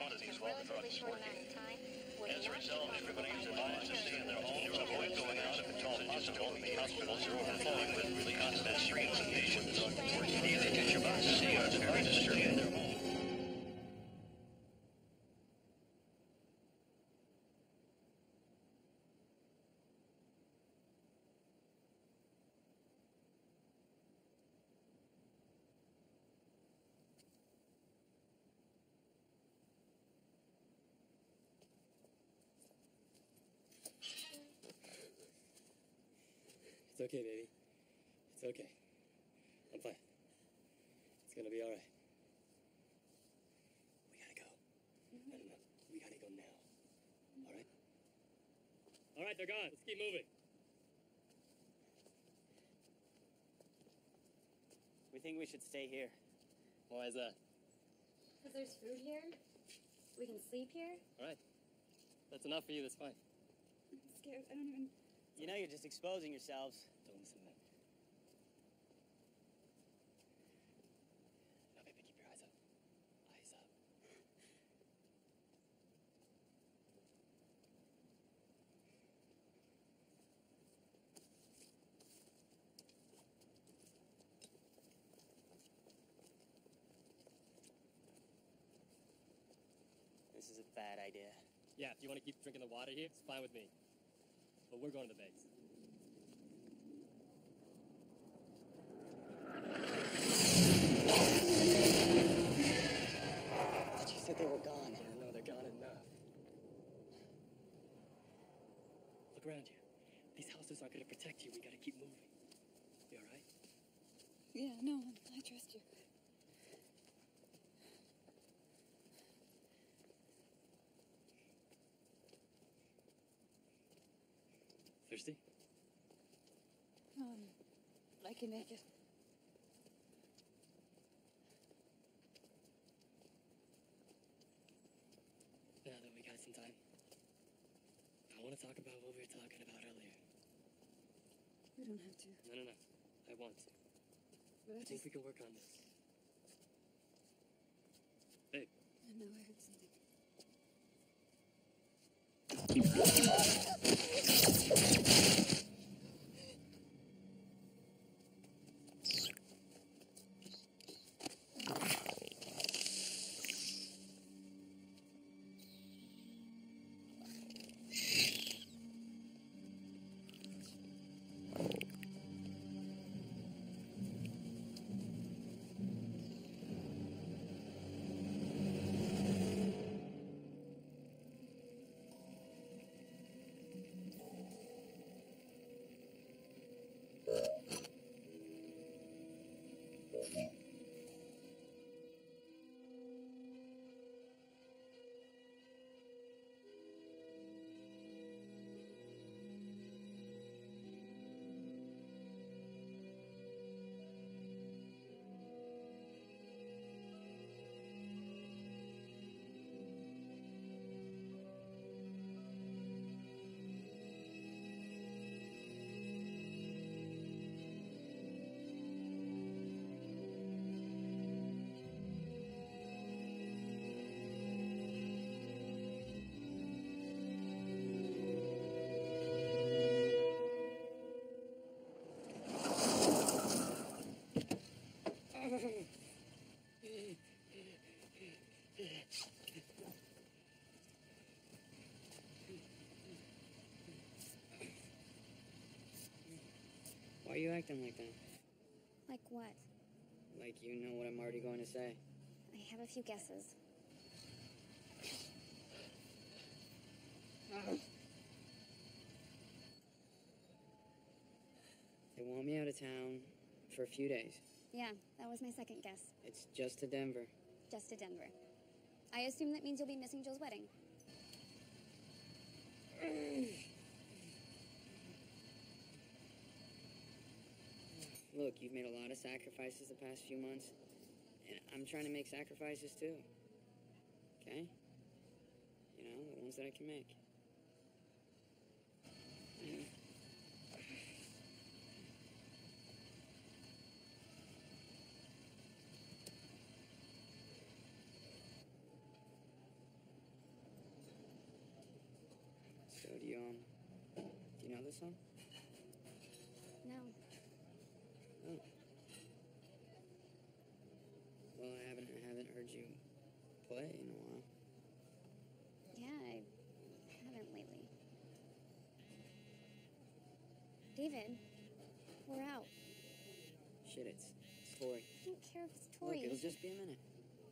quantities while the drug is working. As a result, everybody is advised to stay in their homes, avoid going out if at all possible. Hospitals are overflowing with really constant streams of patients. You can get your bus to see us very disturbing in their home. It's okay, baby. It's okay. I'm fine. It's gonna be all right. We gotta go. No. We gotta go now. All right? All right, they're gone. Let's keep moving. We think we should stay here. Why is that? Because there's food here. We can sleep here. All right. That's enough for you. That's fine. I'm scared. I don't even... You know, you're just exposing yourselves. Don't listen to them. No, baby, keep your eyes up. Eyes up. This is a bad idea. Yeah, if you want to keep drinking the water here, it's fine with me. But we're going to the base. But you said they were gone. Yeah, no, they're gone enough. Look around you. These houses aren't going to protect you. We got to keep moving. You all right? Yeah, no, I trust you. Thirsty? I can make it. Now that we got some time, I want to talk about what we were talking about earlier. We don't have to. No. I want to. But I think we can work on this. Babe. I know I heard something. Why are you acting like that? Like what? Like you know what I'm already going to say. I have a few guesses. They want me out of town for a few days. Yeah, that was my second guess. It's just to Denver. Just to Denver. I assume that means you'll be missing Joe's wedding. Look, you've made a lot of sacrifices the past few months, and I'm trying to make sacrifices too. Okay? You know, the ones that I can make. this song? No. Oh. Well, I haven't heard you play in a while. Yeah, I haven't lately. David, we're out. Shit, it's Tori. I don't care if it's Look, Tori. it'll just be a minute.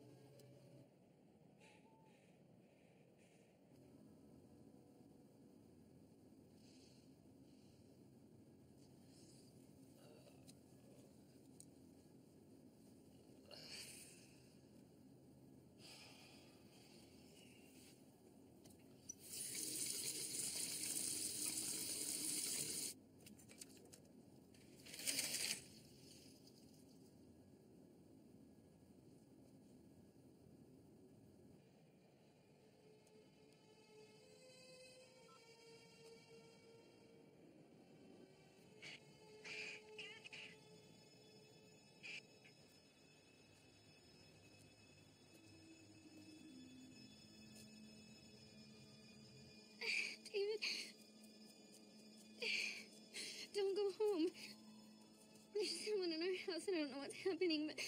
David, don't go home. There's someone in our house and I don't know what's happening, but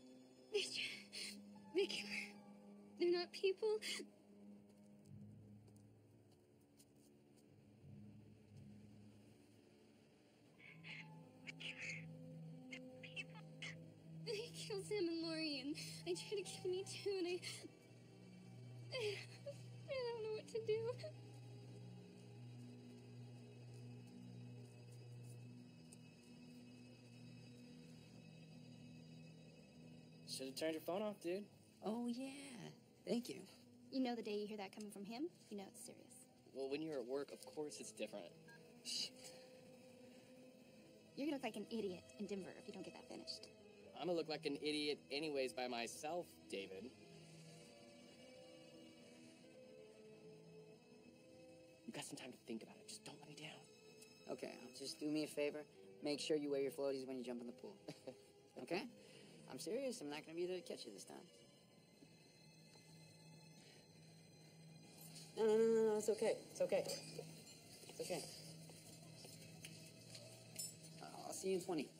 they're not people. They killed Sam and Lori, and they tried to kill me too, and I don't know what to do. Should have turned your phone off, dude. Oh, yeah. Thank you. You know the day you hear that coming from him, you know it's serious. Well, when you're at work, of course it's different. You're gonna look like an idiot in Denver if you don't get that finished. I'm gonna look like an idiot anyways by myself, David. You got some time to think about it. Just don't let me down. Okay, just do me a favor. Make sure you wear your floaties when you jump in the pool. Okay? I'm serious. I'm not going to be there to catch you this time. No. It's okay. It's okay. It's okay. I'll see you in 20.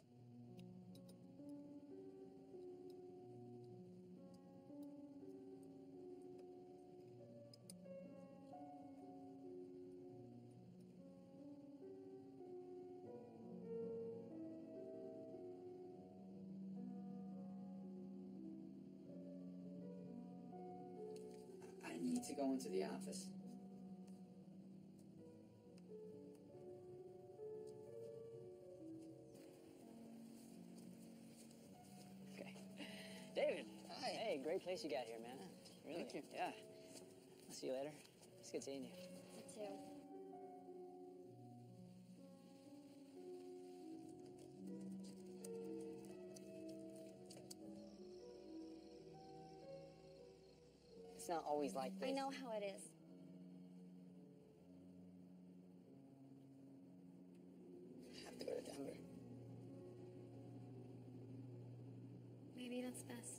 I need to go into the office. Okay. David. Hi. Hey, great place you got here, man. Really? Thank you. Yeah. I'll see you later. It's good seeing you. Me too. It's not always like this. I know how it is. I have to go to Denver. Maybe that's best.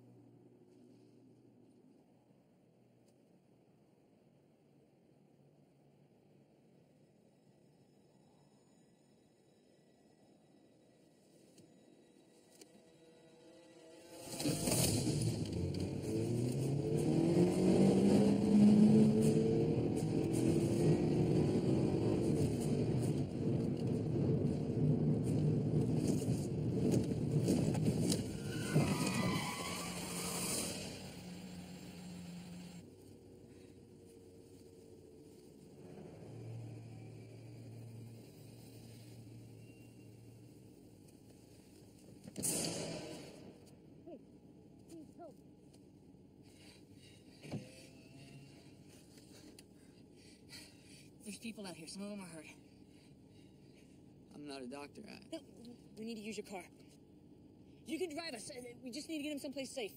There's people out here. Some of them are hurt. I'm not a doctor. No, we need to use your car. You can drive us. We just need to get him someplace safe.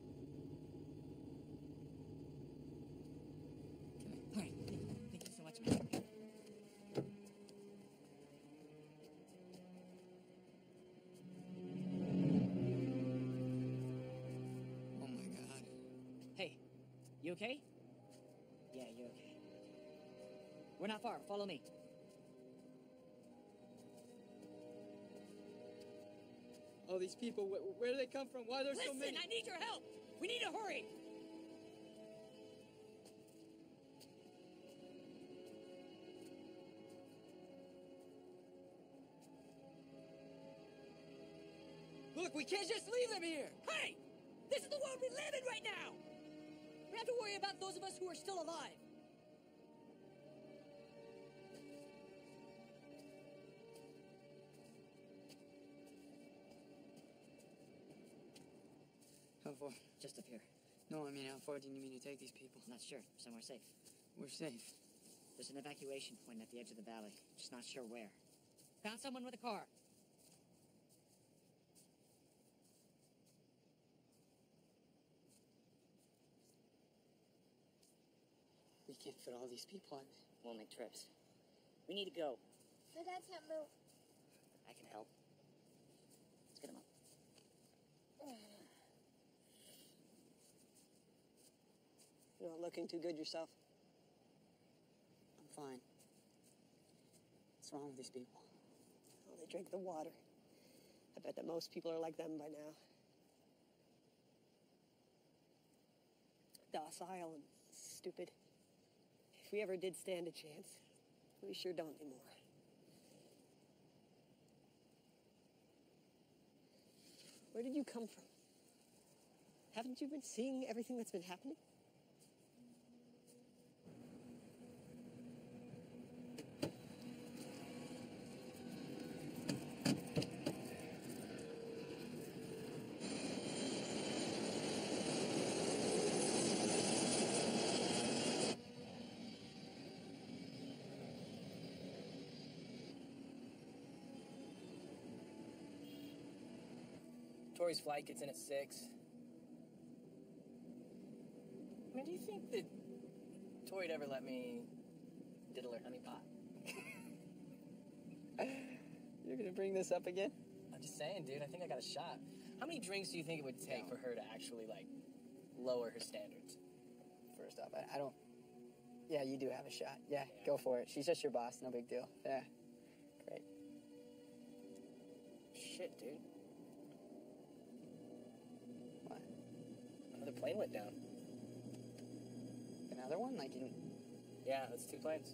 All right. Thank you so much, man. Oh my God. Hey, you okay? Yeah, you're okay. We're not far. Follow me. All these people, where do they come from? Why are there so Listen, many? I need your help. We need to hurry. Look, we can't just leave them here. Hey, this is the world we live in right now. We have to worry about those of us who are still alive. How far? Just up here. No, I mean, how far do you need me to take these people? Not sure. Somewhere safe. We're safe. There's an evacuation point at the edge of the valley. Just not sure where. Found someone with a car. We can't fit all these people in. We'll make trips. We need to go. My dad can't move. I can help. Let's get him up. You're not looking too good yourself. I'm fine. What's wrong with these people? Oh, they drink the water. I bet that most people are like them by now. Docile and stupid. If we ever did stand a chance, we sure don't anymore. Where did you come from? Haven't you been seeing everything that's been happening? Tori's flight gets in at 6. I mean, do you think that Tori'd ever let me diddle her honey pot? You're gonna bring this up again? I'm just saying, dude, I think I got a shot. How many drinks do you think it would take for her to actually, like, lower her standards? First off, I don't... Yeah, you do have a shot. Yeah, go for it. She's just your boss, no big deal. Yeah, great. Shit, dude. What? Another plane went down. Another one? Like you... Yeah, that's 2 planes.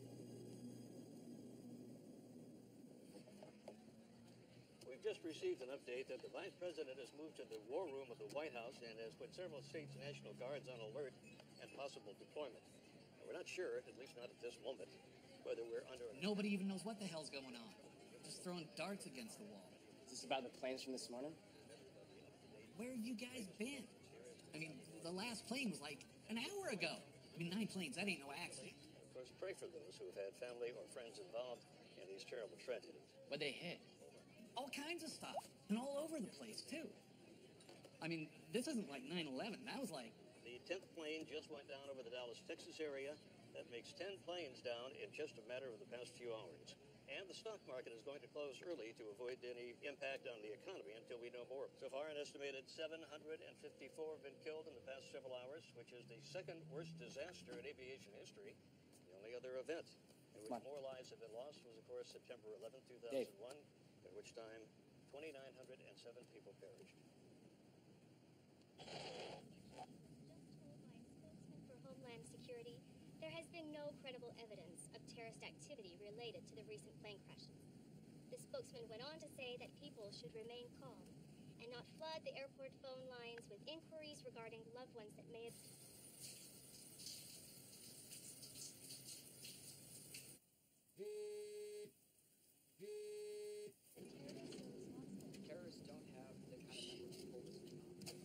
We've just received an update that the Vice President has moved to the war room of the White House and has put several states' National Guards on alert and possible deployment. Now, we're not sure, at least not at this moment, whether we're under... Nobody even knows what the hell's going on. Just throwing darts against the wall. Is this about the planes from this morning? Where have you guys been? I mean, the last plane was like an hour ago. I mean, 9 planes, that ain't no accident. Of course, pray for those who have had family or friends involved in these terrible tragedies. But they hit. All kinds of stuff. And all over the place, too. I mean, this isn't like 9/11. That was like... The 10th plane just went down over the Dallas, Texas area. That makes 10 planes down in just a matter of the past few hours. And the stock market is going to close early to avoid any impact on the economy until we know more. So far, an estimated 754 have been killed in the past several hours, which is the second worst disaster in aviation history. The only other event in which more lives have been lost was, of course, September 11, 2001, at which time 2,907 people perished. Just told by a spokesman for Homeland Security, there has been no credible evidence of terrorist activity related to the recent plane crashes. The spokesman went on to say that people should remain calm and not flood the airport phone lines with inquiries regarding loved ones that may have... Terrorists don't have the kind of numbers to hold this thing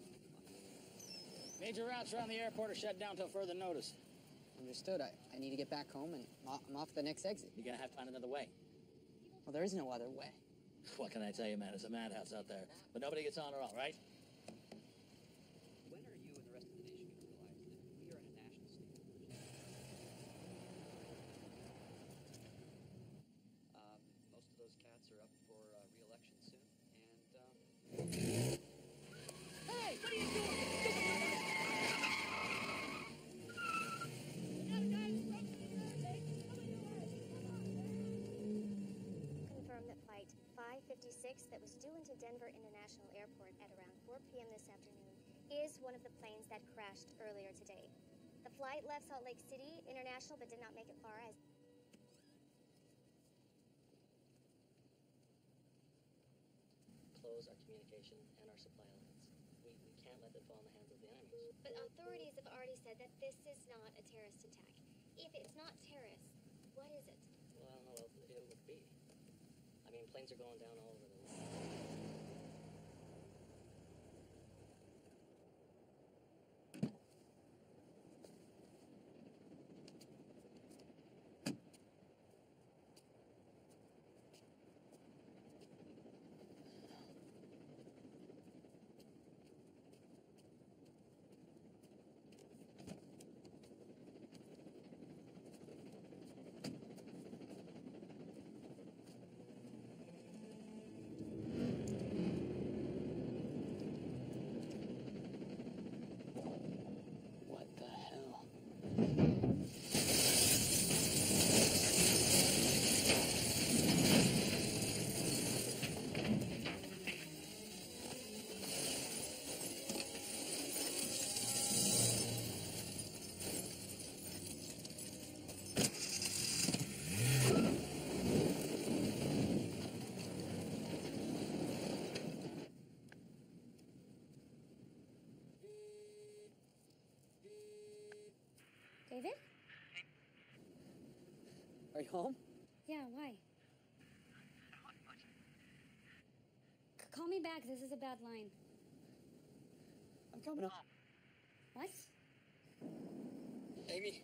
off. Major routes around the airport are shut down until further notice. Understood. I need to get back home, and I'm off the next exit. You're gonna have to find another way. Well, there is no other way. What can I tell you, man? It's a madhouse out there. But nobody gets on at all, right? When are you and the rest of the nation going to realize that we are in a national state of emergency? Most of those cats are up for re-election soon, and Hey, what are you doing? Confirmed that flight 556 that was due into Denver International Airport one of the planes that crashed earlier today. The flight left Salt Lake City International but did not make it far as Close our communication and our supply lines. We can't let them fall in the hands of the enemies. But authorities have already said that this is not a terrorist attack. If it's not terrorist, what is it? Well, I don't know what it would be. I mean, planes are going down all over the world. What the hell? David? Are you home? Yeah, why? Call me back. This is a bad line. I'm coming home. What? Amy.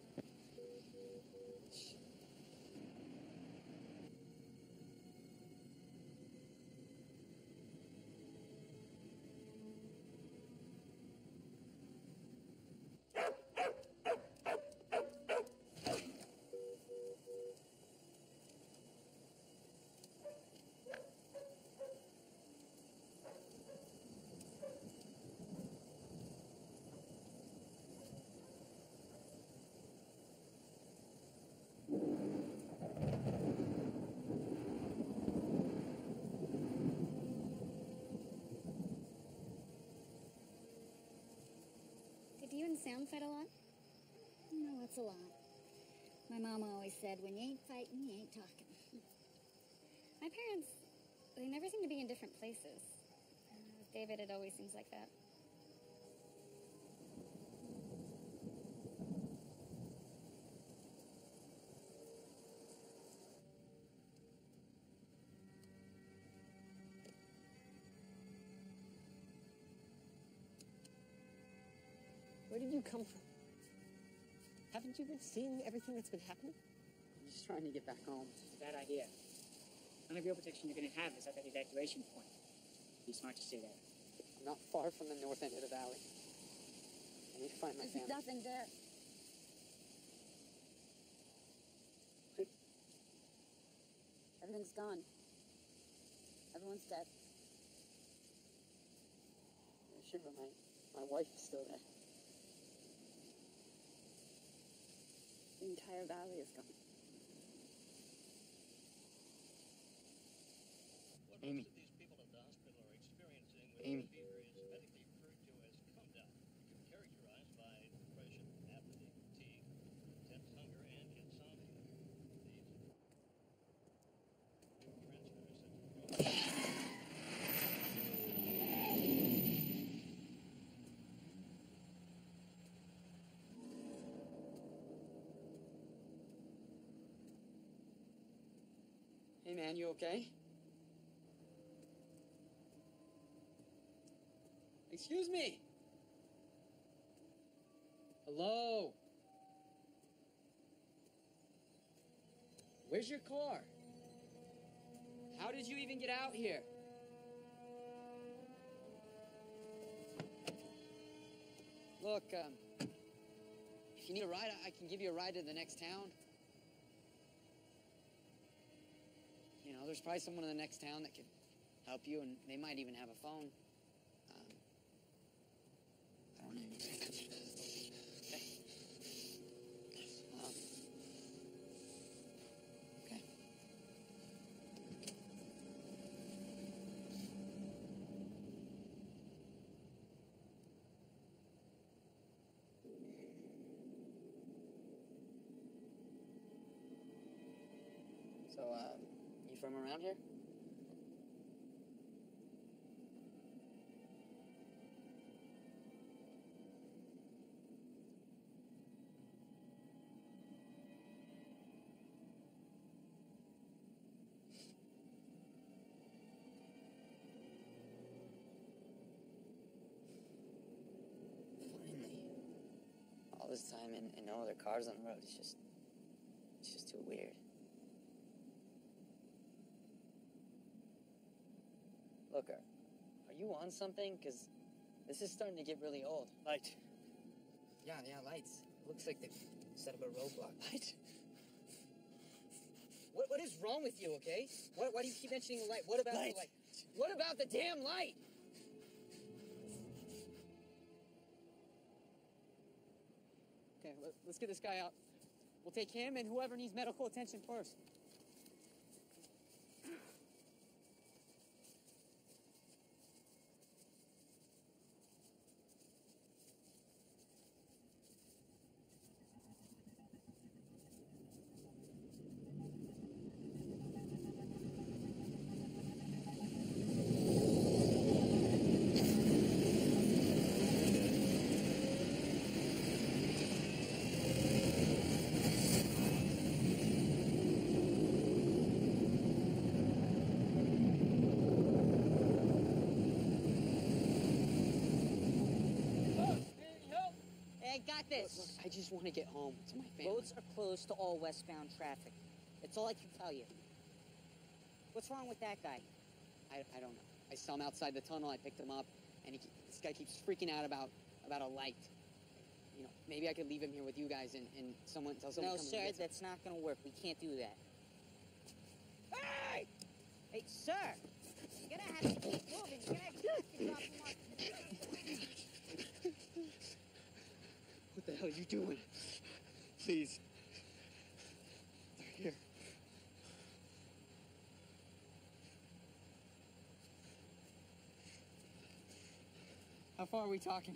Did you and Sam fight a lot? No, it's a lot. My mama always said, when you ain't fighting, you ain't talking. My parents, they never seem to be in different places. With David, it always seems like that. Where did you come from? Haven't you been seeing everything that's been happening? I'm just trying to get back home. It's a bad idea. The only real protection you're going to have is at that evacuation point. Be smart to stay there. I'm not far from the north end of the valley. I need to find my There's family. nothing there. Everything's gone. Everyone's dead. Yeah, sure, but my wife is still there. The entire valley is gone. What Amy. most of these people at the hospital are experiencing with Amy. fever is medically referred to as come down. It can be characterized by depression, apathy, fatigue, intense hunger, and insomnia. These neurotransmitters such as Hey man, you okay? Excuse me. Hello. Where's your car? How did you even get out here? Look, if you need a ride, I can give you a ride to the next town. You know, there's probably someone in the next town that could help you, and they might even have a phone. I don't know. Okay. Okay. from around here? Finally. All this time and no other cars on the road. It's just too weird. Look, are you on something? Because this is starting to get really old. Light. Yeah, lights. Looks like they set up a roadblock. Light? What is wrong with you, okay? Why do you keep mentioning the light? What about the light? What about the damn light? Okay, let's get this guy out. We'll take him and whoever needs medical attention first. I got this. Look, I just want to get home to my family. Roads are closed to all westbound traffic. That's all I can tell you. What's wrong with that guy? I don't know. I saw him outside the tunnel. I picked him up, and this guy keeps freaking out about a light. You know, maybe I could leave him here with you guys and tell someone No, to come sir, and get him. that's not going to work. We can't do that. Hey! Hey, sir! You're going to have to keep moving. You're going to have to drop him off. What the hell are you doing? Please. They're here. How far are we talking?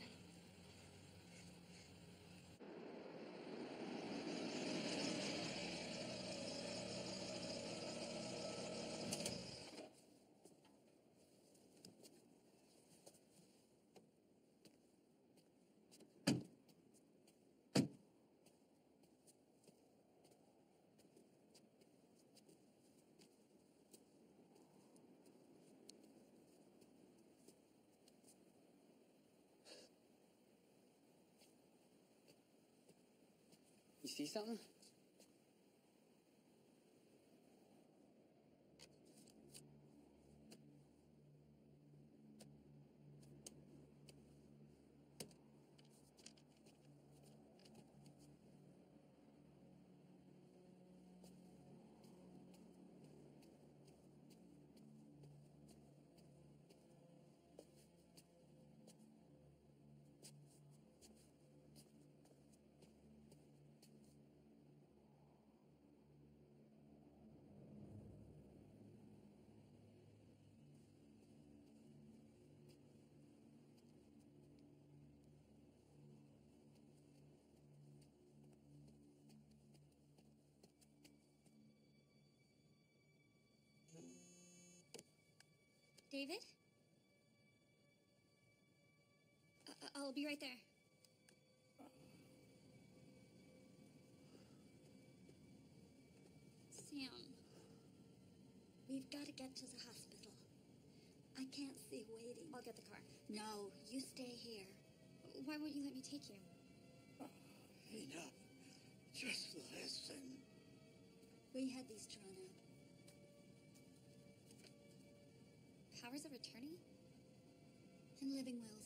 You see something? David? I'll be right there. Sam, we've got to get to the hospital. I can't see waiting. I'll get the car. No, you stay here. Why won't you let me take you? Enough. Just listen. We had these drawn up. Powers of attorney? And living wills.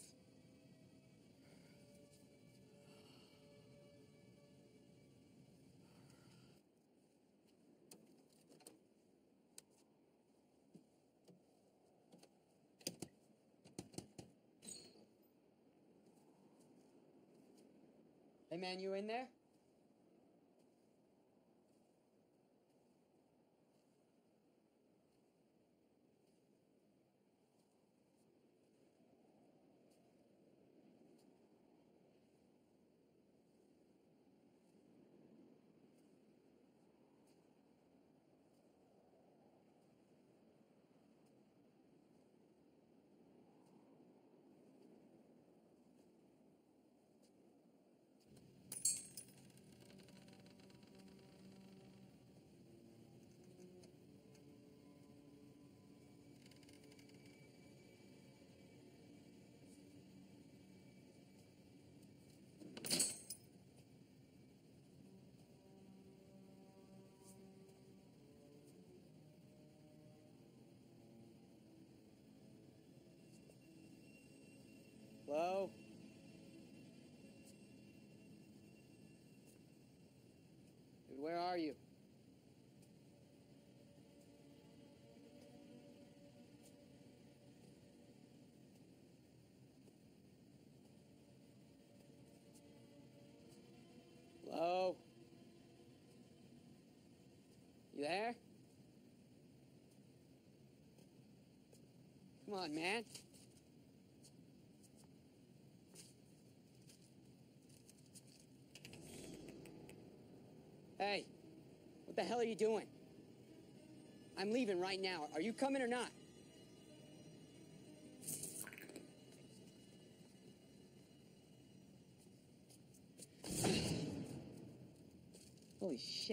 Hey man, you in there? where are you? Hello? You there? Come on, man. Hey, what the hell are you doing? I'm leaving right now. Are you coming or not? Holy shit.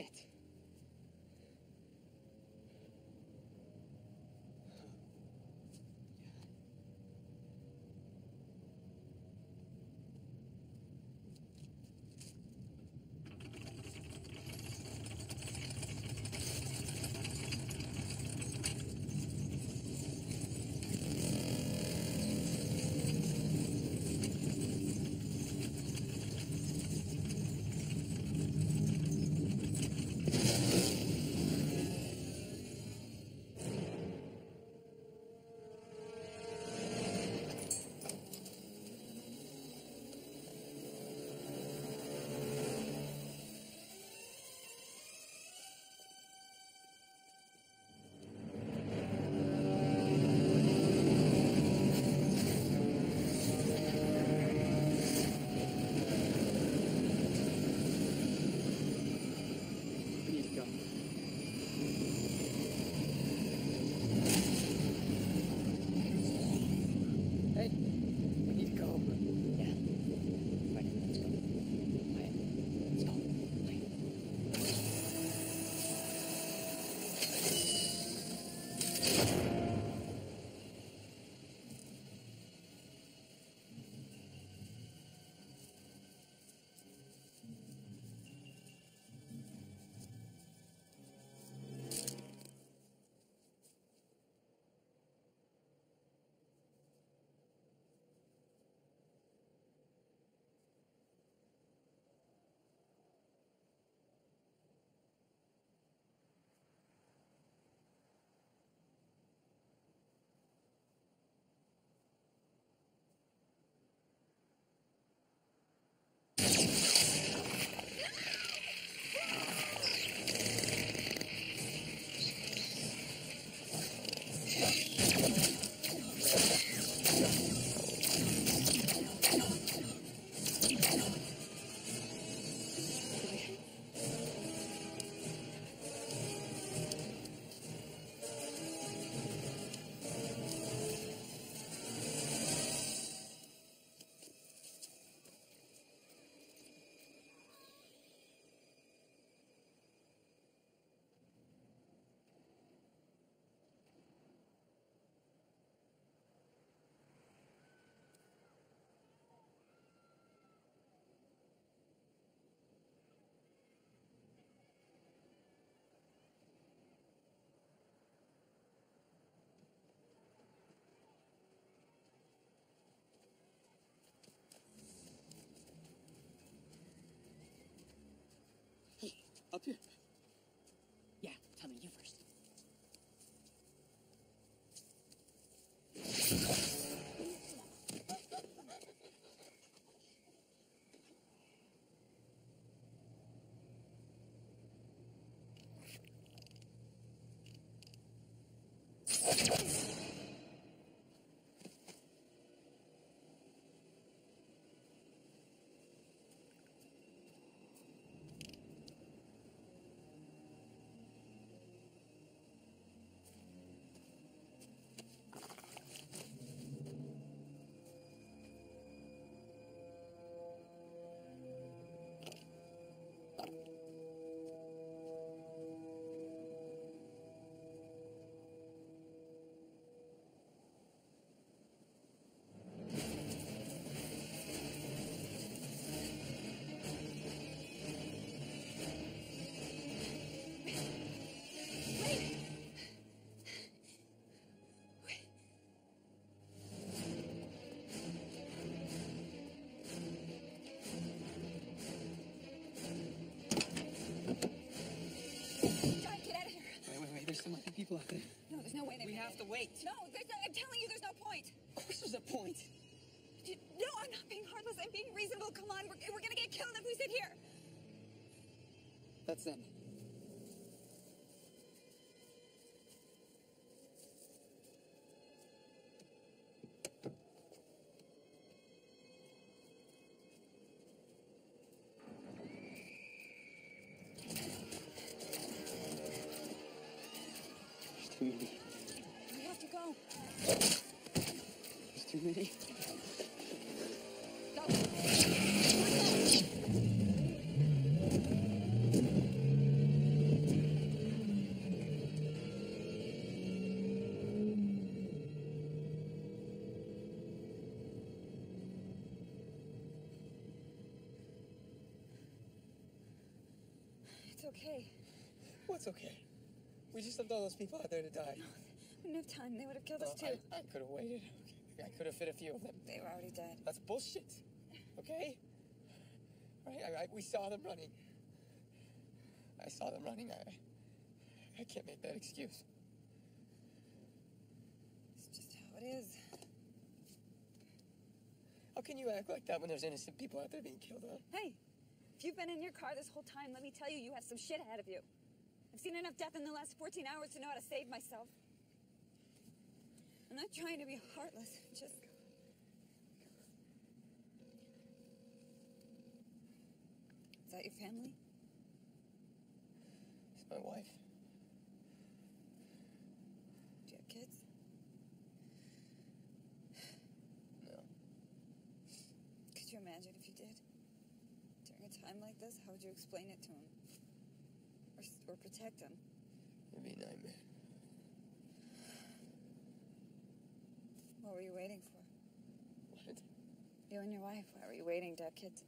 people out there. No, there's no way We have to wait. No, I'm telling you, there's no point. Of course there's a point. No, I'm not being heartless. I'm being reasonable. Come on, we're gonna get killed if we sit here. That's them. There's too many. We have to go. There's too many. It's okay. What's okay? We just left all those people out there to die. We didn't have time. They would have killed us too. I could have waited. I could have fit a few of them. They were already dead. That's bullshit. Okay? Right? We saw them running. I saw them running. I can't make that excuse. It's just how it is. How can you act like that when there's innocent people out there being killed, huh? Hey, if you've been in your car this whole time, let me tell you, you have some shit ahead of you. I've seen enough death in the last 14 hours to know how to save myself. I'm not trying to be heartless. Just... Is that your family? It's my wife. Do you have kids? No. Could you imagine if you did? During a time like this, how would you explain it to him? Or protect him? It'd be a nightmare. What were you waiting for? What? You and your wife, why were you waiting to have kids?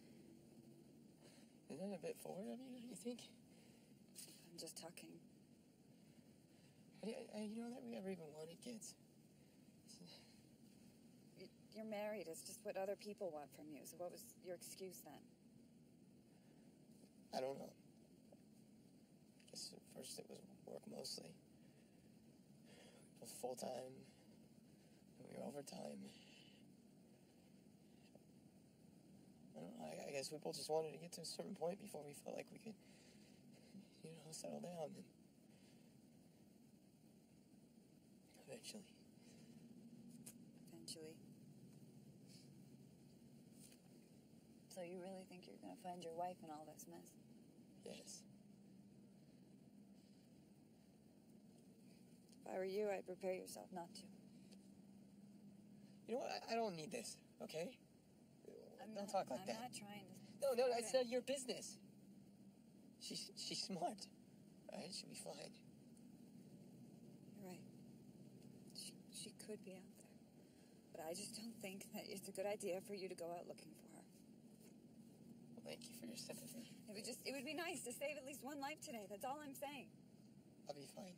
Isn't that a bit forward of you, you think? I'm just talking. You know that we ever even wanted kids? You're married. It's just what other people want from you. So what was your excuse then? I don't know. I guess at first it was work mostly. Both full-time. And we were overtime. I don't know. I guess we both just wanted to get to a certain point before we felt like we could, settle down. And eventually. So you really think you're gonna find your wife in all this mess? Yes. If I were you, I'd prepare yourself not to. You know what? I don't need this, okay? Don't talk like that. I'm not trying to... No, it's not your business. She's smart, right? She'll be fine. You're right. She could be out there. But I just don't think that it's a good idea for you to go out looking for her. Well, thank you for your sympathy. It would be nice to save at least one life today. That's all I'm saying. I'll be fine.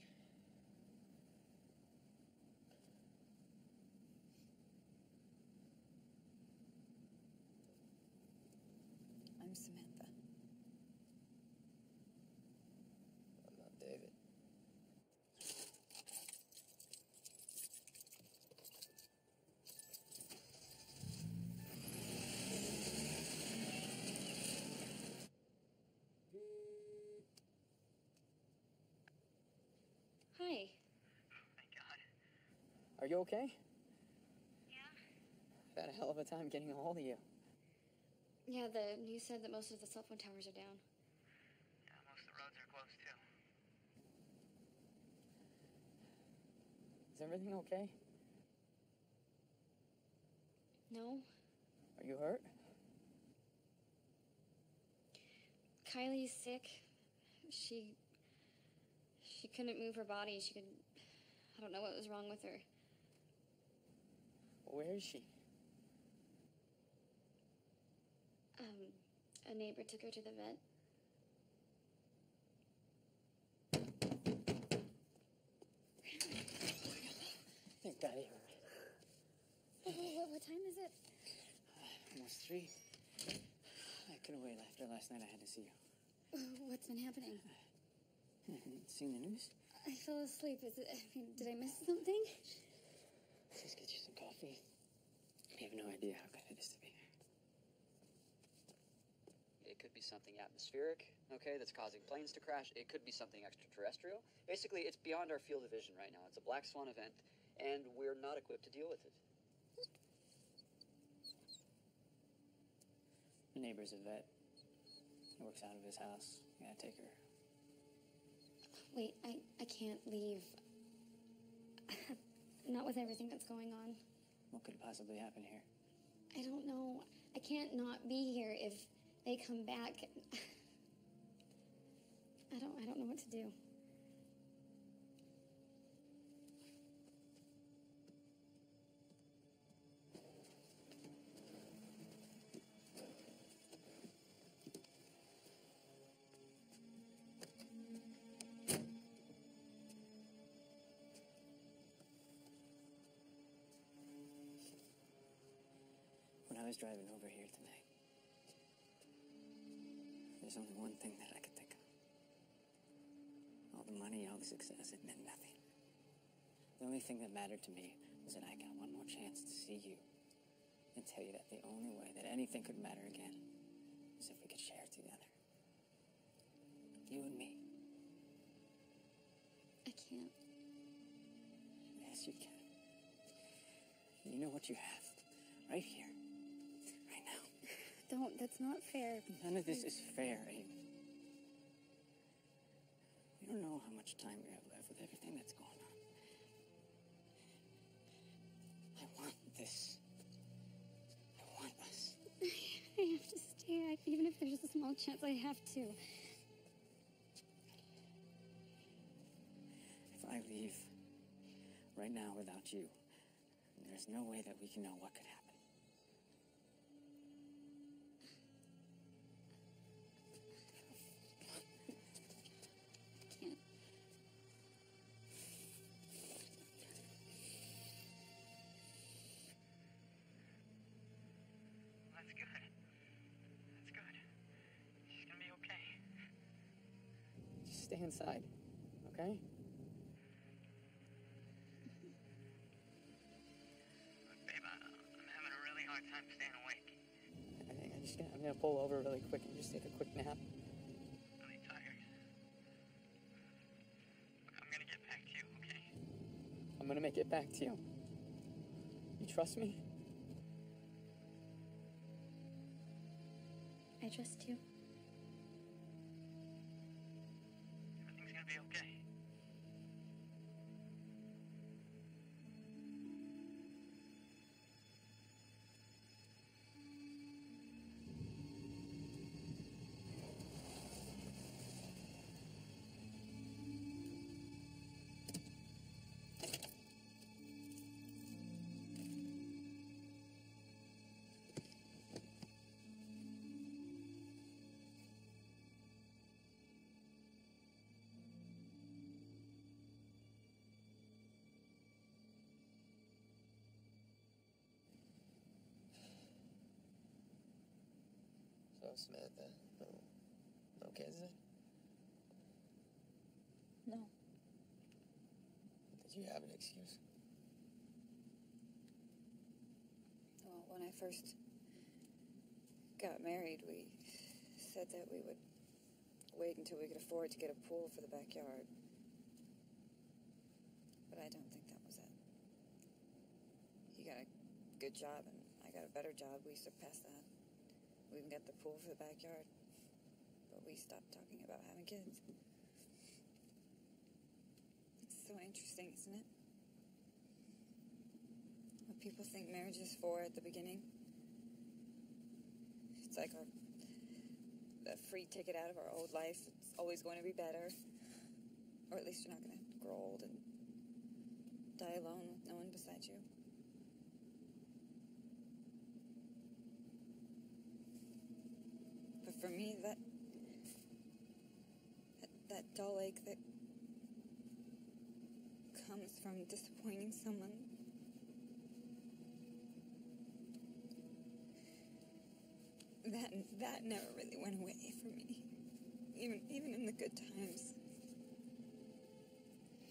I'm Samantha. I'm not David. Hi. Are you okay? Yeah? I've had a hell of a time getting a hold of you. Yeah, the news said that most of the cell phone towers are down. Yeah, most of the roads are closed too. Is everything okay? No? Are you hurt? Kylie's sick. She couldn't move her body. I don't know what was wrong with her. Where is she? A neighbor took her to the vet. Thank God you're right. What time is it? Almost 3. I couldn't wait after last night. I had to see you. What's been happening? Seen the news? I fell asleep. Did I miss something? Let's get you some coffee. You have no idea how good it is to be here. It could be something atmospheric, okay, that's causing planes to crash. It could be something extraterrestrial. Basically, it's beyond our field of vision right now. It's a black swan event, and we're not equipped to deal with it. My neighbor's a vet. He works out of his house. You gotta take her. Wait, I can't leave. Not with everything that's going on. What could possibly happen here? I don't know. I can't not be here if they come back. I don't know what to do. When I was driving over here tonight, there's only one thing that I could think of. All the money, all the success, it meant nothing. The only thing that mattered to me was that I got one more chance to see you and tell you that the only way that anything could matter again was if we could share it together. You and me. I can't. Yes, you can. You know what you have. Right here. Right now. Don't. That's not fair. None of this is fair, Amy. We don't know how much time we have left with everything that's going on. I want this. I want us. I have to stay. Even if there's a small chance, I have to. If I leave right now without you, there's no way that we can know what could happen. That's good. That's good. She's gonna be okay. Just stay inside, okay? Babe, I'm having a really hard time staying awake. I'm gonna pull over really quick and just take a quick nap. Really tired. Look, I'm gonna get back to you, okay? I'm gonna make it back to you. You trust me? I trust you. Everything's gonna be okay. So, Samantha, no kids then? No. Did you have an excuse? Well, when I first got married, we said that we would wait until we could afford to get a pool for the backyard. But I don't think that was it. He got a good job and I got a better job. We surpassed that. We even got the pool for the backyard. But we stopped talking about having kids. It's so interesting, isn't it? What people think marriage is for at the beginning. It's like a free ticket out of our old life. It's always going to be better. Or at least you're not going to grow old and die alone with no one beside you. But for me, that dull ache that comes from disappointing someone, that never really went away for me. Even in the good times.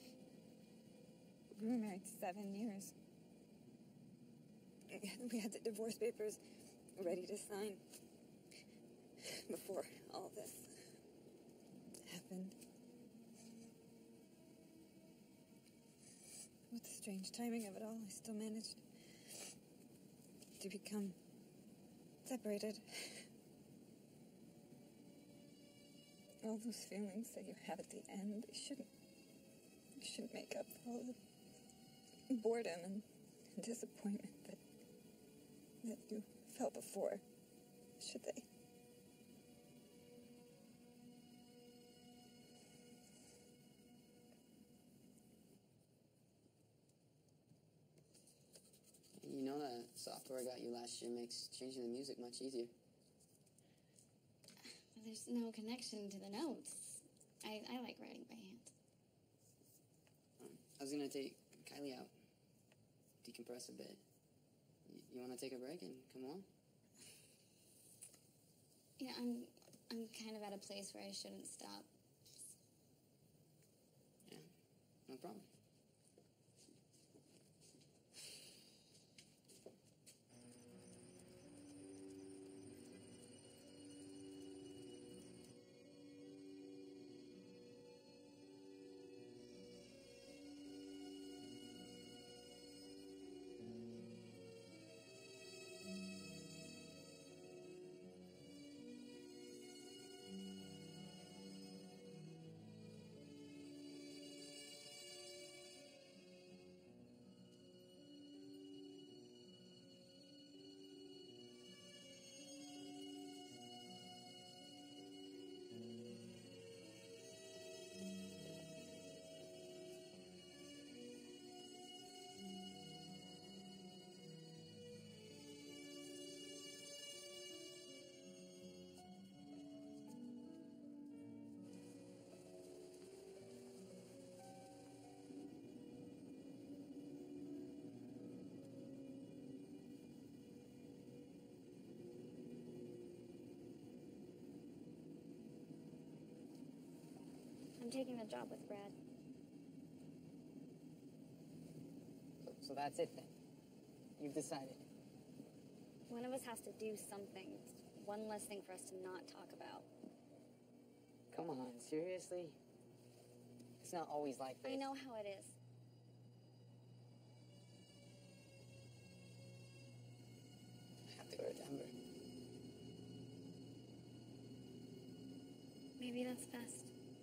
were married 7 years. We had the divorce papers ready to sign before all this happened. With the strange timing of it all, I still managed to become separated. All those feelings that you have at the end, they shouldn't make up for all the boredom and disappointment that you felt before, should they? You know that software I got you last year makes changing the music much easier. There's no connection to the notes. I like writing by hand. I was gonna take Kylie out, decompress a bit. You wanna take a break and come along? Yeah, I'm kind of at a place where I shouldn't stop. Yeah, no problem. I'm taking the job with Brad. So that's it then. You've decided. One of us has to do something. It's one less thing for us to not talk about. Come on, seriously? It's not always like this. I know how it is. I have to go to Denver. Maybe that's best.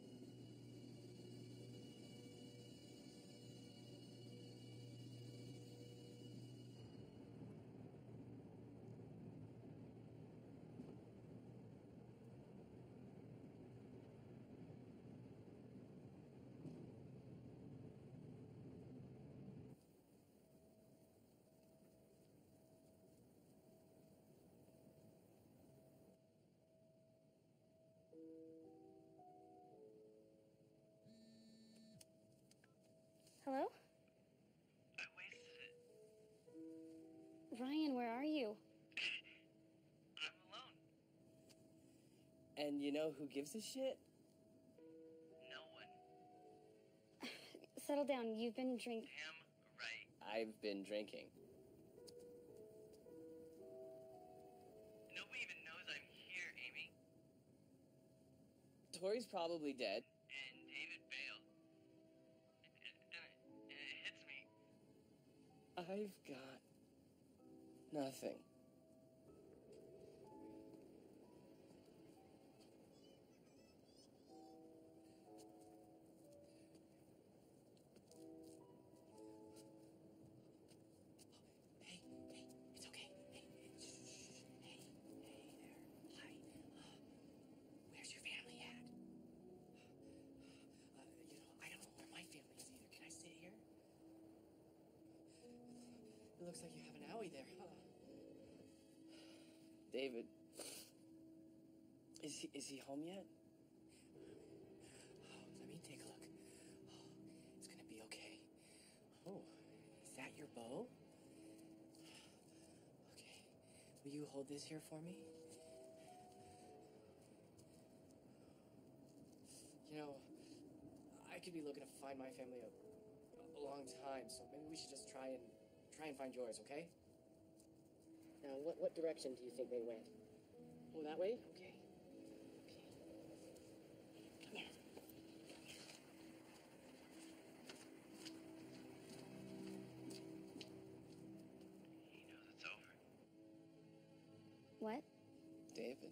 Hello? I wasted it. Ryan, where are you? I'm alone. And you know who gives a shit? No one. Settle down. You've been drinking. Damn right. I've been drinking. Nobody even knows I'm here, Amy. Tori's probably dead. And David bailed. And it hits me. I've got nothing. Hey, it's okay. Hey, shh. Hey there. Hi. Where's your family at? I don't know where my family is either. Can I sit here? It looks like you have an owie there, huh? David, is he home yet? Oh, let me take a look. Oh, it's gonna be okay. Oh, is that your bow? Okay. Will you hold this here for me? You know, I could be looking to find my family a long time, so maybe we should just try and find yours, okay? Now, what direction do you think they went? Oh, that way? Okay. Come here. He knows it's over. What? David.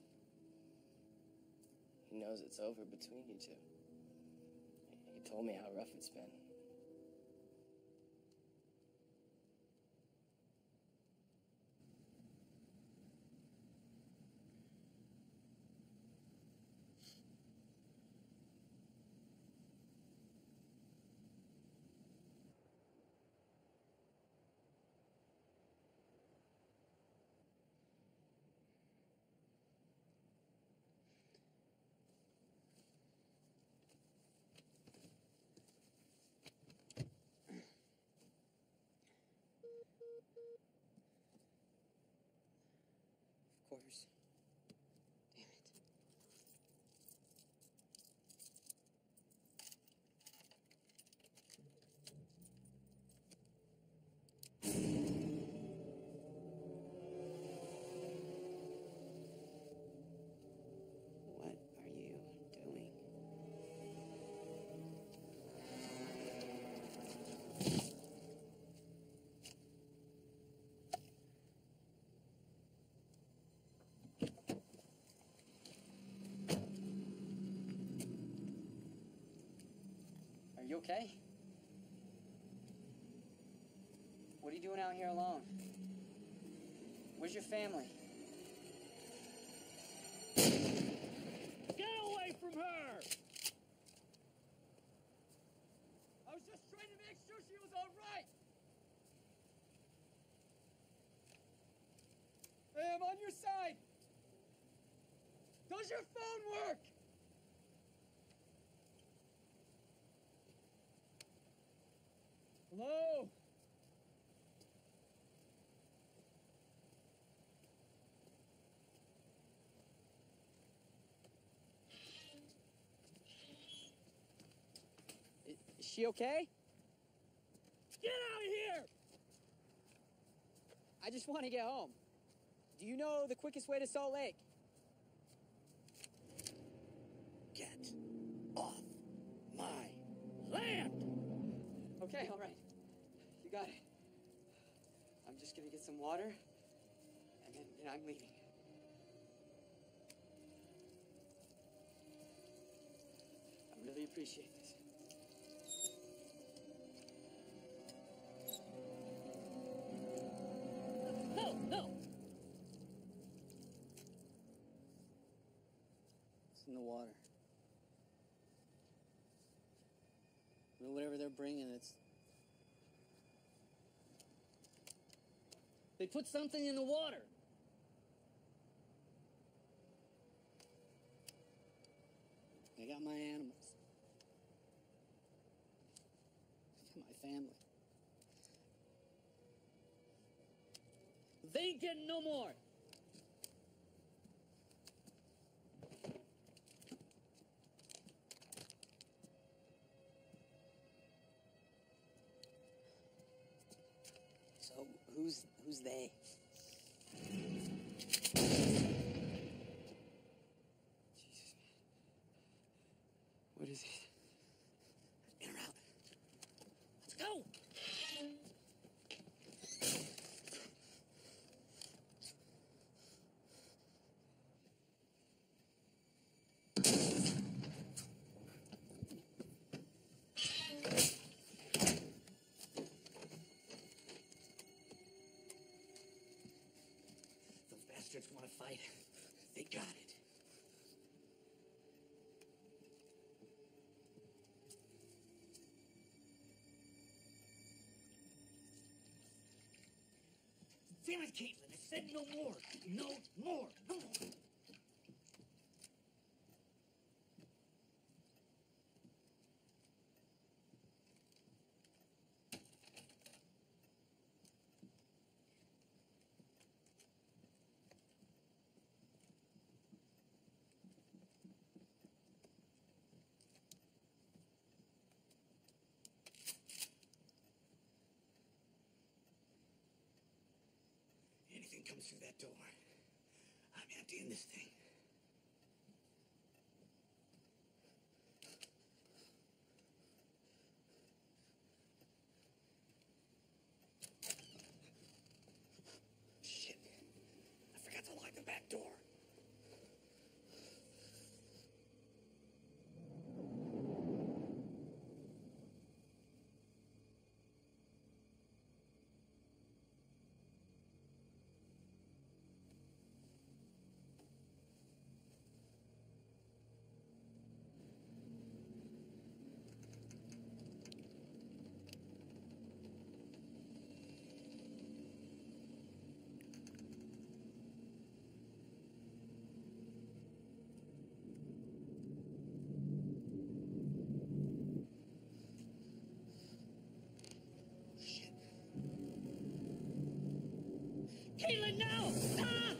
He knows it's over between you two. He told me how rough it's been. Of course. Damn it. What are you doing? Are you okay? What are you doing out here alone? Where's your family? Get away from her! I was just trying to make sure she was all right. Hey, I'm on your side. Does your phone work? Hello? Is she okay? Get out of here! I just want to get home. Do you know the quickest way to Salt Lake? Get off my land! Okay, all right. You got it. I'm just gonna get some water, and then I'm leaving. I really appreciate this. No, no! It's in the water. I mean, whatever they're bringing, it's... They put something in the water. I got my animals. I got my family. They ain't getting no more. So, who's they? Jesus, man. What is it? In or out? Let's go! Those bastards want to fight. They got it. Damn it, Caitlin. I said no more. No more. Come on. anything comes through that door, I'm emptying this thing. Shit. I forgot to lock the back door. Caitlin, no! Ah!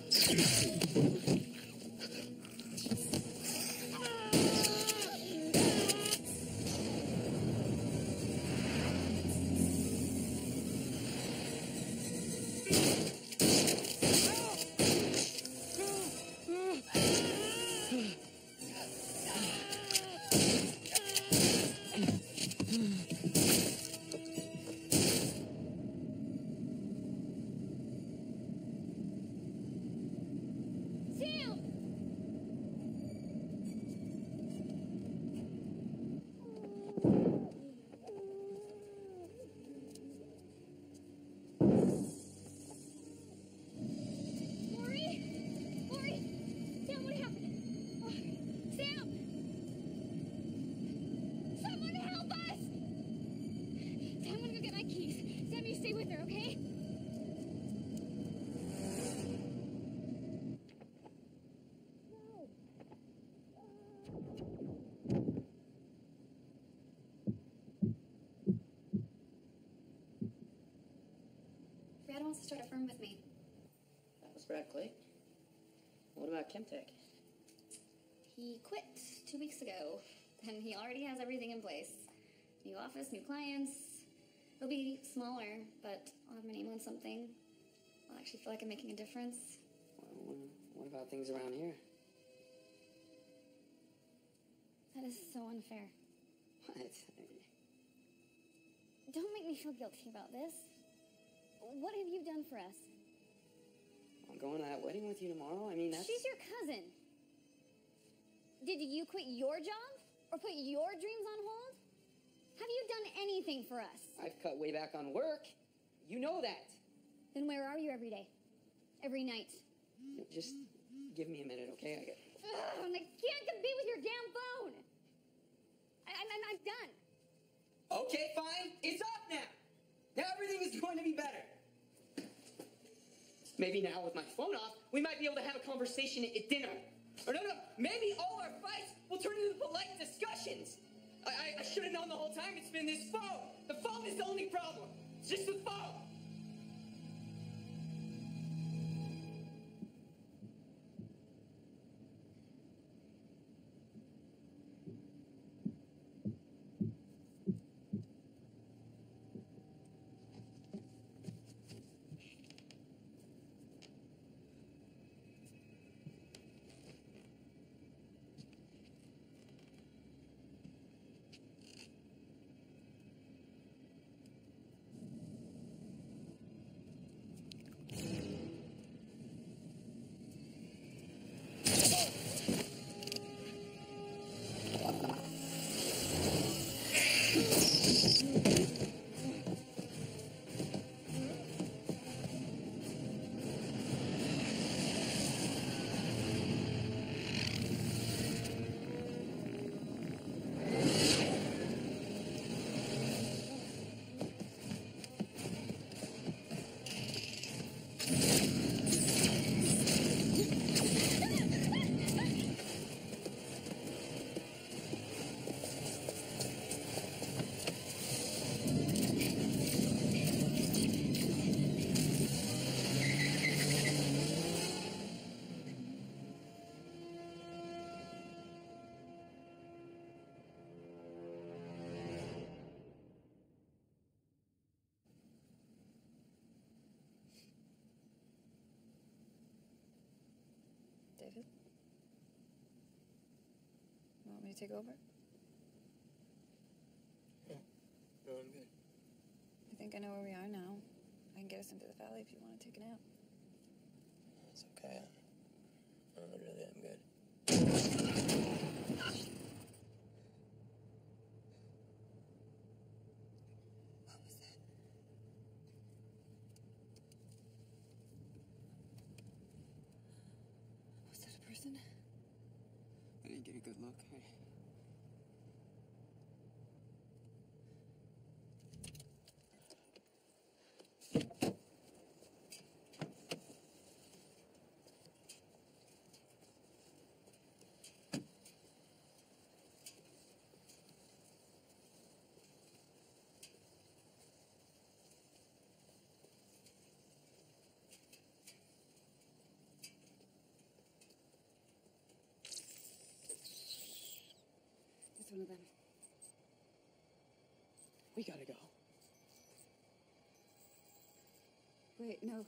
Brad wants to start a firm with me. That was Brad Clay. What about Chemtech? He quit 2 weeks ago, and he already has everything in place. New office, new clients. It'll be smaller, but I'll have my name on something. I'll actually feel like I'm making a difference. Well, what about things around here? That is so unfair. What? Don't make me feel guilty about this. What have you done for us? I'm going to that wedding with you tomorrow. I mean, that's... She's your cousin. Did you quit your job? Or put your dreams on hold? Have you done anything for us? I've cut way back on work. You know that. Then where are you every day? Every night? Just give me a minute, okay? Ugh, I can't compete with your damn phone. I'm done. Okay, fine. It's off now. Now everything is going to be better. Maybe now with my phone off, we might be able to have a conversation at dinner. Or no, maybe all our fights will turn into polite discussions. I should have known the whole time it's been this phone. The phone is the only problem. It's just the phone. David? You want me to take over? No, I'm good. I think I know where we are now. I can get us into the valley if you want to take a nap. It's okay. Literally, I'm good. What was that? Was that a person? I didn't get a good look. It's one of them. We gotta go. Wait, no.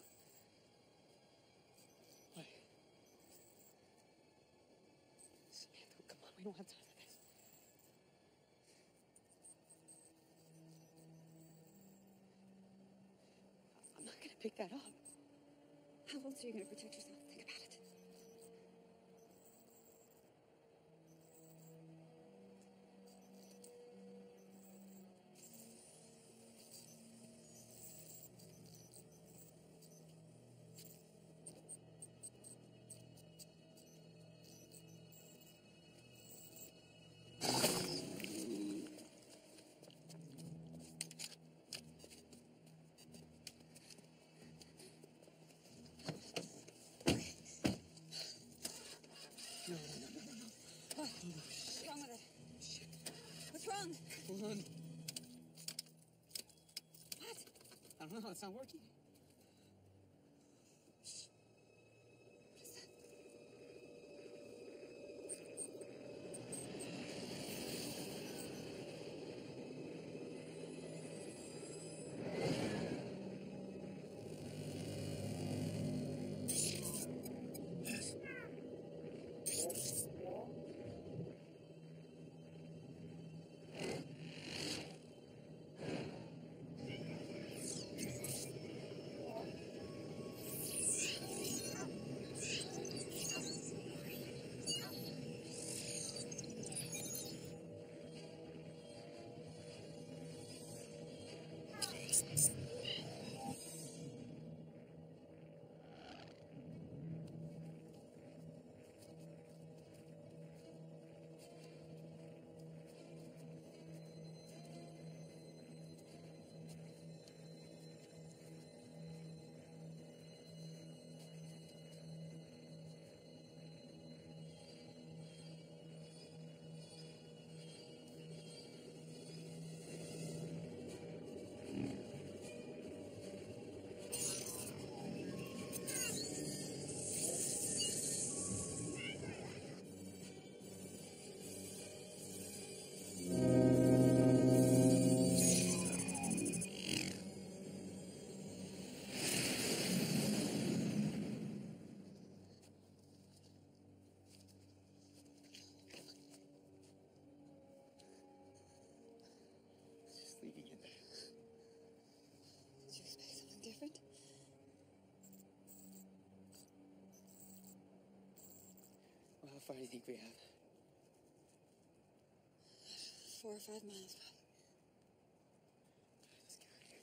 What? Samantha, come on, we don't have time for this. I'm not gonna pick that up. How else are you going to protect yourself? Think about it. What's wrong with it? What's wrong? Hold on. What? I don't know, it's not working. Did you expect something different? Well, how far do you think we have? 4 or 5 miles, probably. Let's get out of here.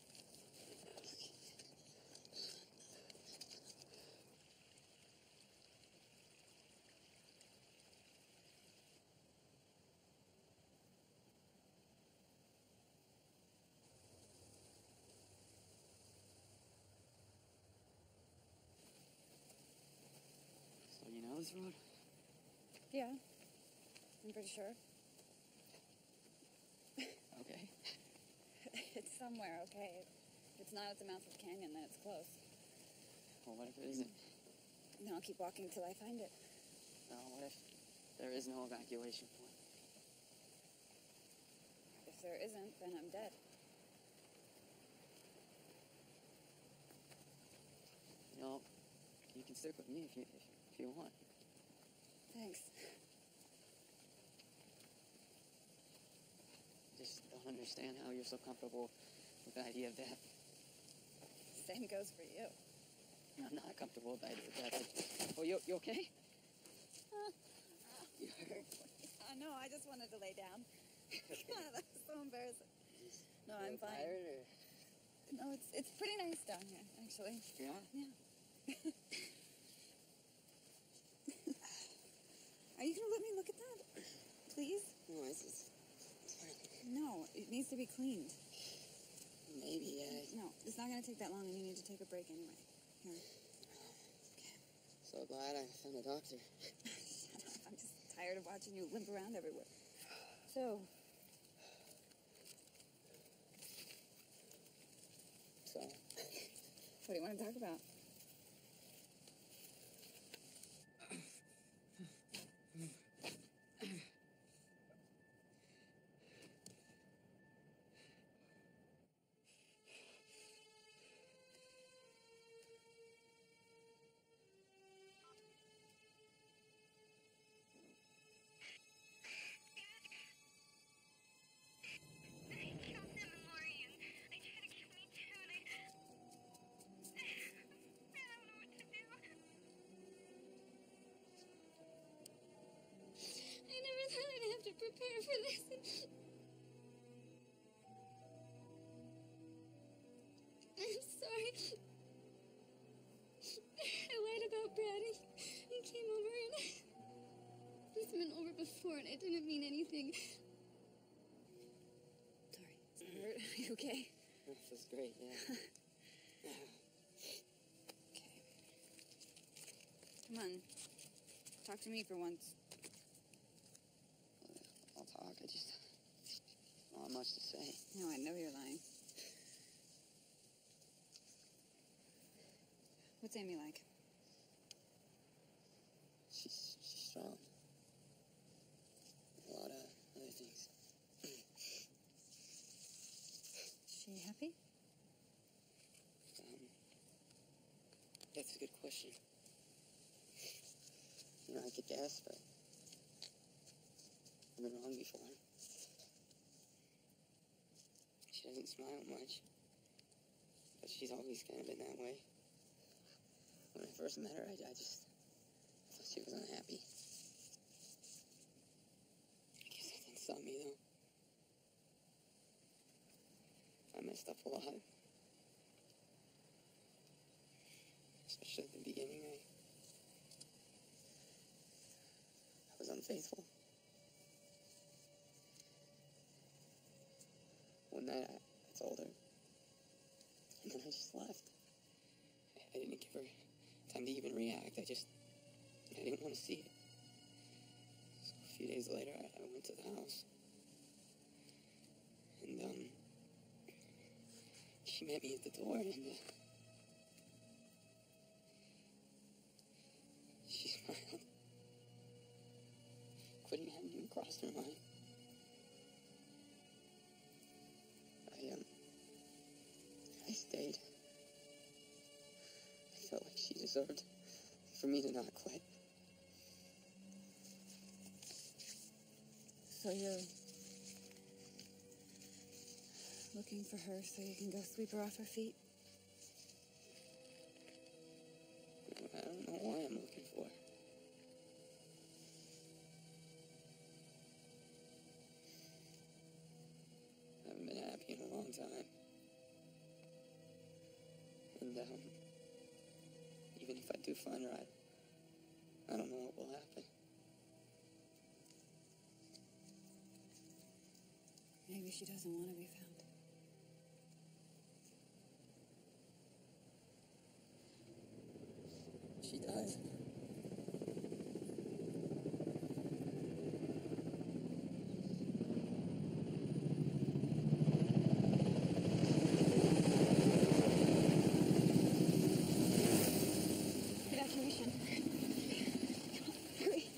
So you know this road? Yeah. I'm pretty sure. Okay. It's somewhere, okay? If it's not at the mouth of the canyon, then it's close. Well, what if it isn't? Then I'll keep walking till I find it. Well, what if there is no evacuation point? If there isn't, then I'm dead. You know, you can stick with me if you want. Thanks. Just don't understand how you're so comfortable with the idea of death. Same goes for you. I'm not comfortable with the idea of death. Oh, you okay? You hurt? No, I just wanted to lay down. God, that was so embarrassing. No, I'm fine. Tired or? No, it's pretty nice down here, actually. Yeah? Yeah. Are you gonna let me look at that? Please? No, it's just... No, it needs to be cleaned. Maybe, yeah. No, it's not gonna take that long, and you need to take a break anyway. Here. So glad I found a doctor. Shut up. I'm just tired of watching you limp around everywhere. So, what do you want to talk about? Prepare for this. I'm sorry. I lied about Brad. He came over and he's been over before and it didn't mean anything. Sorry. Does it hurt? Are you okay? That feels great, yeah. Okay. Come on. Talk to me for once. I'll talk. I just don't have much to say. No, I know you're lying. What's Amy like? She's strong. A lot of other things. Is she happy? That's a good question. You know, I could guess, but I've been wrong before. She doesn't smile much, but she's always kind of been that way. When I first met her, I just thought she was unhappy. I guess that didn't stop me, though. I messed up a lot. Especially at the beginning, I was unfaithful. One night, I told her, and then I just left. I didn't give her time to even react. I didn't want to see it. So a few days later, I went to the house. And, she met me at the door, and, she smiled. Quitting hadn't even crossed her mind. I stayed. I felt like she deserved for me to not quit. So you're looking for her so you can go sweep her off her feet? I don't know why I'm looking for her. I haven't been happy in a long time. And, even if I do find her, I don't know what will happen. Maybe she doesn't want to be found. She does. Evacuation. Hurry.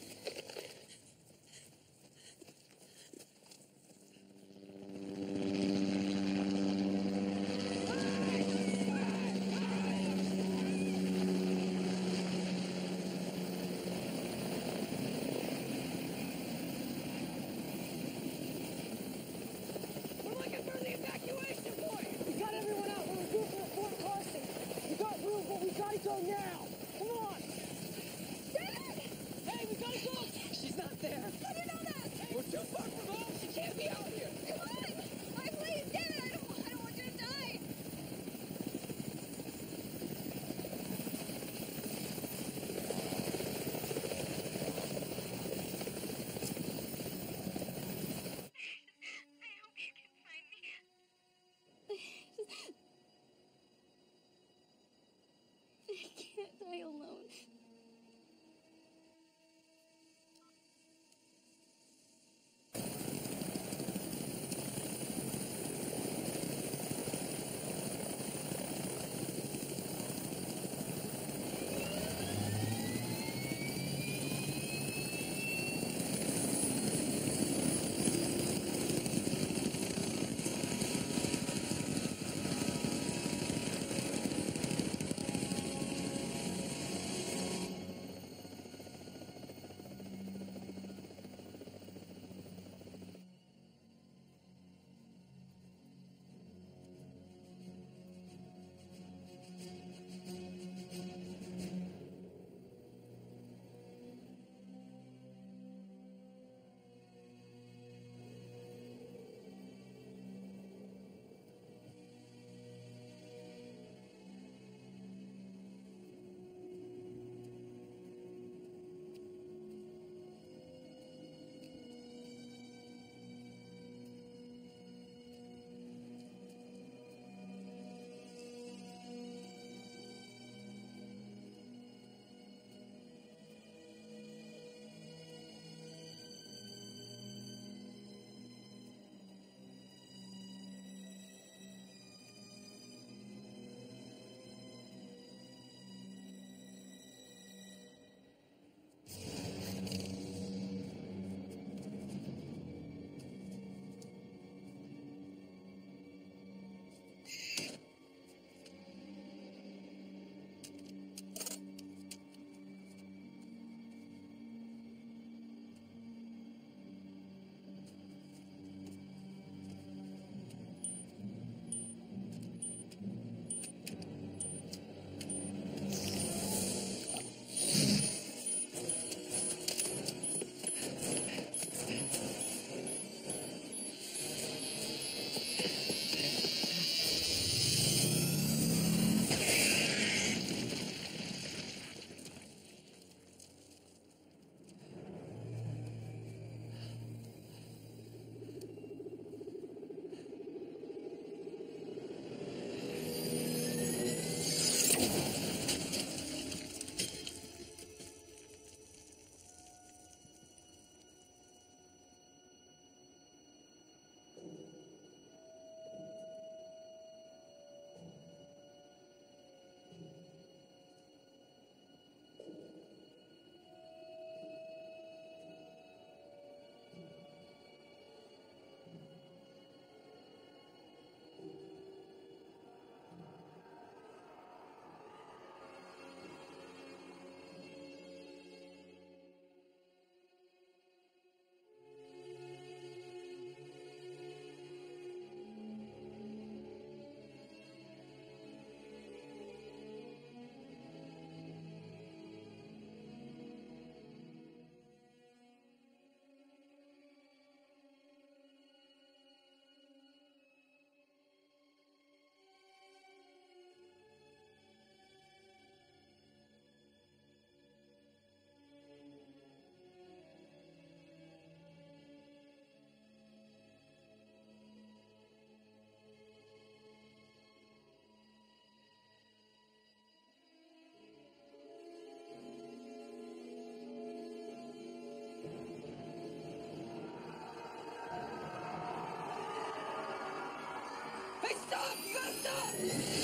stop! You gotta stop!